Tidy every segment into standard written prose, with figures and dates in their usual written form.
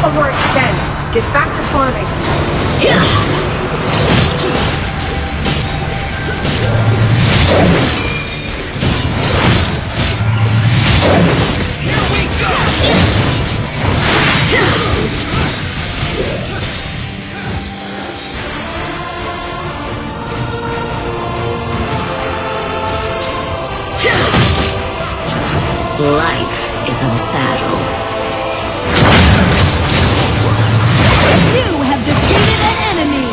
overextend. Get back to farming. Here we go! Life is a battle. You have defeated an enemy!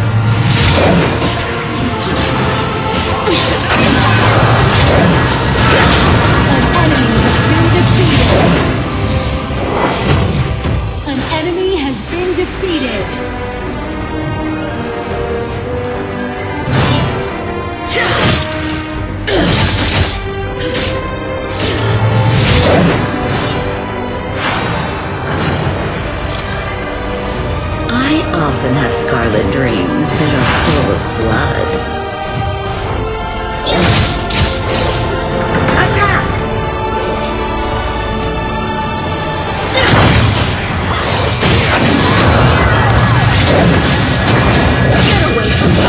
An enemy has been defeated! I often have scarlet dreams that are full of blood. Attack! Get away from me!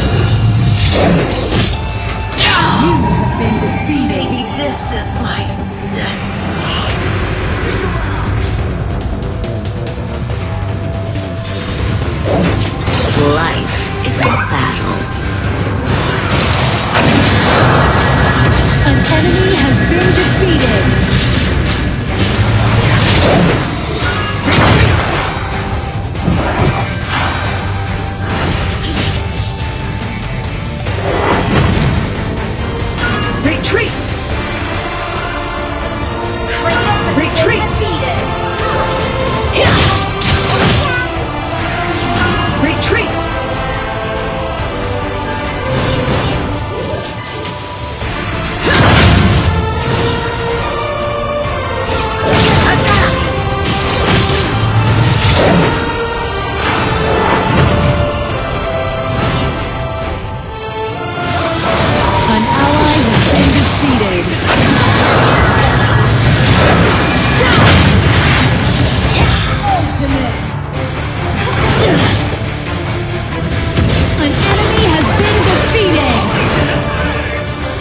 You have been defeated! Maybe this is my destiny. Life is a battle. An enemy has been defeated! Retreat! Retreat! Retreat! An ally has been defeated! An enemy has been defeated!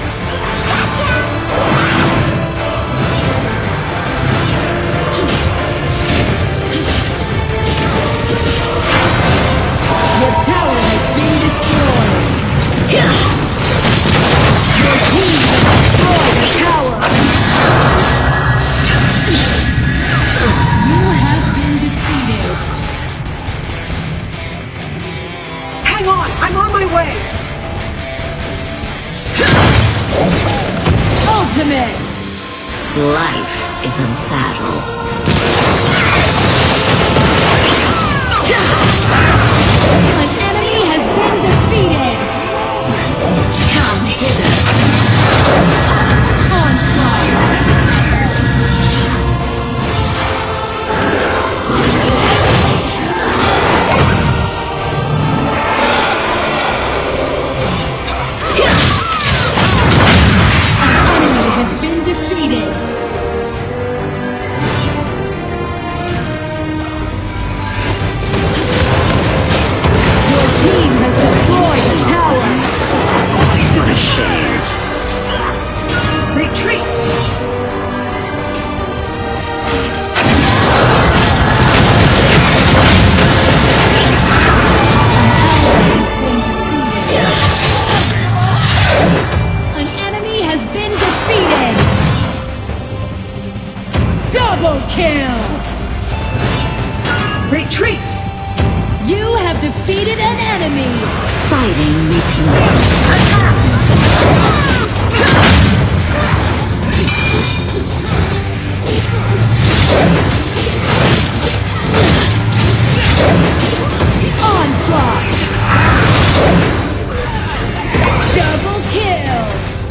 Your tower has been destroyed! Your team has destroyed the tower! You have been defeated! Hang on! I'm on my way! Ultimate! Life is a battle. An enemy has been defeated! Come hither. Onslaught! An enemy has been defeated! Your team has destroyed the tower! What a shame. Retreat! An enemy has been defeated! Double kill! Retreat! You have defeated an enemy! Fighting makes me... Onslaught! Double kill!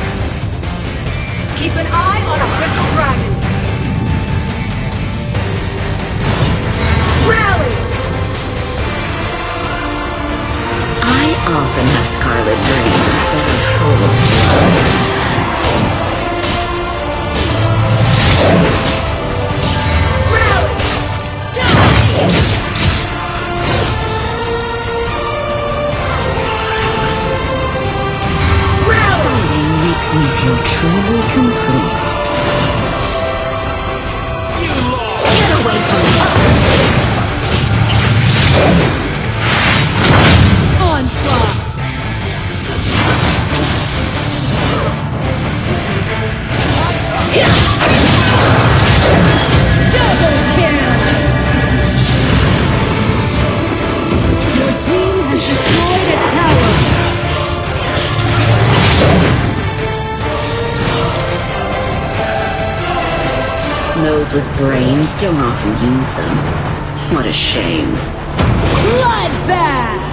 Keep an eye on Abyssal Dragon! Rally! I often have scarlet dreams that are full of blood. Rally! truly complete. You lost! Get away from me! Onslaught! Double kill! Your team has destroyed a tower! Those with brains don't often use them. What a shame. Bloodbath!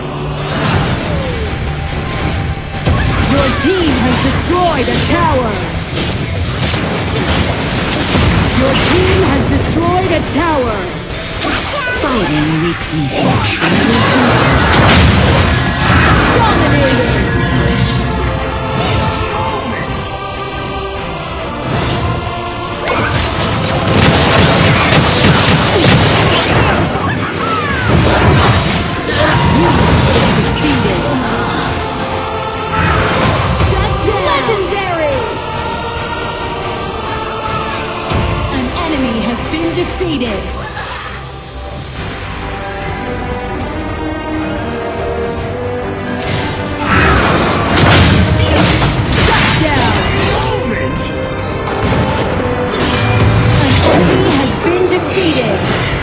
Your team has destroyed a tower! Your team has destroyed a tower! Fighting makes me feel truly Dominated! Defeated! Shut down! Legendary! An enemy has been defeated! Shut down! Moment! An enemy has been defeated!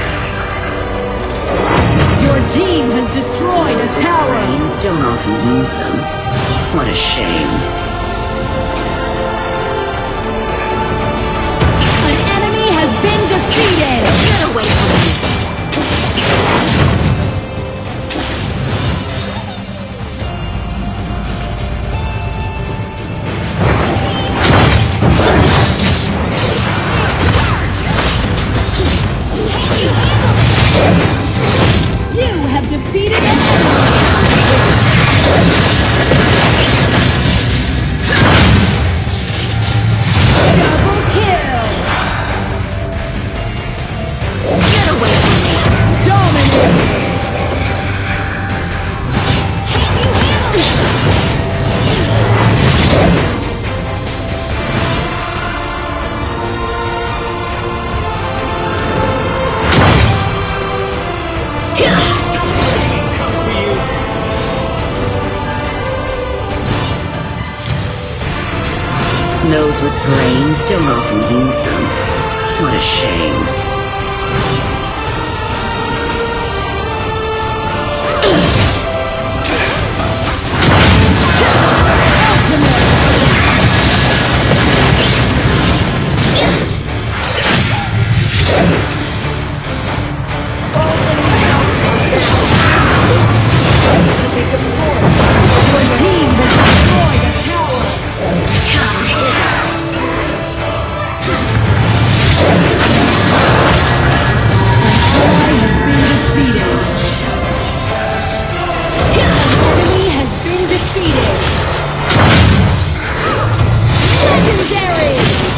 Your team has destroyed a tower! brains don't often use them. What a shame. An enemy has been defeated! Get away from me! You have defeated an enemy! Double kill! Get away from me! Dominate! Come for you! Those with brains don't often use them. What a shame. Your team has destroyed a tower! Come here! Ally has been defeated! An enemy has been defeated! Legendary!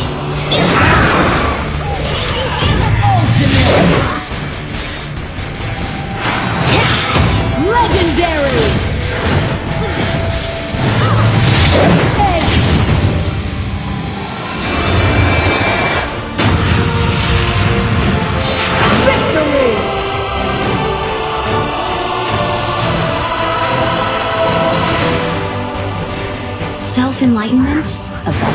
Ultimate! Legendary! Ace! Victory! Self-enlightenment? A